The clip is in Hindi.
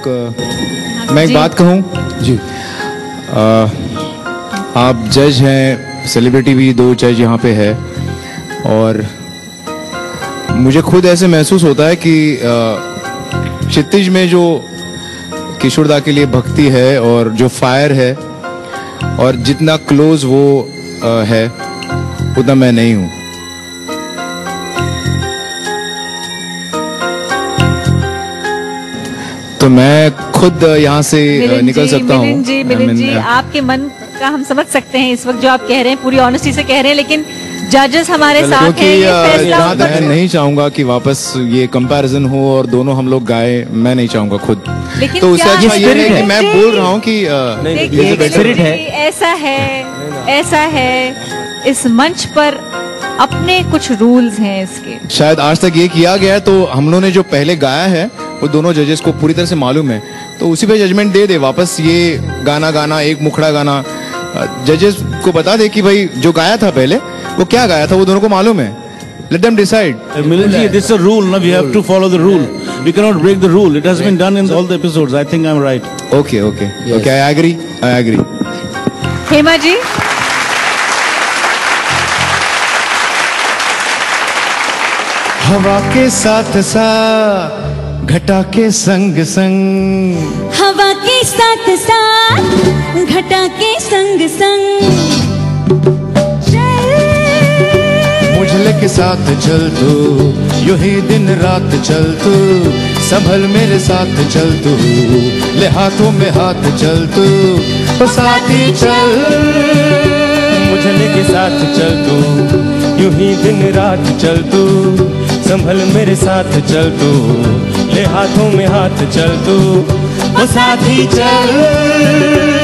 मैं एक बात कहूँ जी। आप जज हैं, सेलिब्रिटी भी 2 जज यहाँ पे है, और मुझे खुद ऐसे महसूस होता है कि क्षितिज में जो किशोर दा के लिए भक्ति है और जो फायर है, और जितना क्लोज वो है उतना मैं नहीं हूँ। तो मैं खुद यहाँ से निकल सकता हूँ। मिलिंद जी, आपके मन का हम समझ सकते हैं इस वक्त जो आप कह रहे हैं, पूरी ऑनेस्टी से कह रहे हैं, लेकिन जजेस हमारे साथ हैं, ये फैसला मैं नहीं चाहूंगा कि वापस ये कंपैरिजन हो और दोनों हम लोग गाए, मैं नहीं चाहूंगा खुद। लेकिन तो उससे अच्छा ये है कि मैं बोल रहा हूँ कि ऐसा है इस मंच पर अपने कुछ रूल्स हैं इसके। शायद आज तक ये किया गया है, तो हम लोगों ने जो पहले गाया है वो दोनों जजेस को पूरी तरह से मालूम है, तो उसी पे जजमेंट दे दे वापस। ये गाना एक मुखड़ा गाना जजेस को बता दे कि भाई जो गाया था पहले वो क्या गाया था, वो दोनों को मालूम है। Let them decide. Milind ji, this is a rule. Now we have to follow the rule. We cannot break the rule. It has been done in all the episodes. I think I'm right. Okay. Okay, I agree. Hema ji, हवा के साथ साथ घटा के संग संग, हवा के साथ साथ घटा के संग संग, मुझले के साथ चल तू, यूं ही दिन रात चल तू, संभल मेरे साथ चल तू, ले हाथों में हाथ चल तू, तो साथी चल। मुझले के साथ चल तू, यूं ही दिन रात चल तू, संभल मेरे साथ चल तू, ले हाथों में हाथ चल तू, वो साथी चल।